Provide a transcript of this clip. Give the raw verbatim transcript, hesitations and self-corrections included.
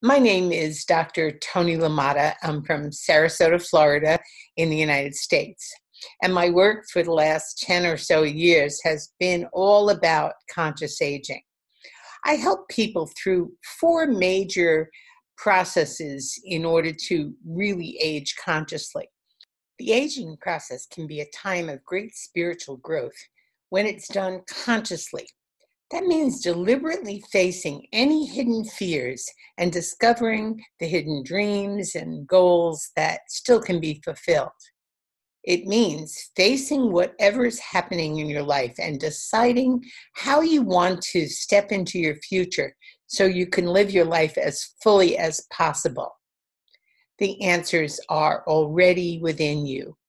My name is Doctor Toni LaMotta. I'm from Sarasota, Florida, in the United States. And my work for the last ten or so years has been all about conscious aging. I help people through four major processes in order to really age consciously. The aging process can be a time of great spiritual growth when it's done consciously. That means deliberately facing any hidden fears and discovering the hidden dreams and goals that still can be fulfilled. It means facing whatever is happening in your life and deciding how you want to step into your future so you can live your life as fully as possible. The answers are already within you.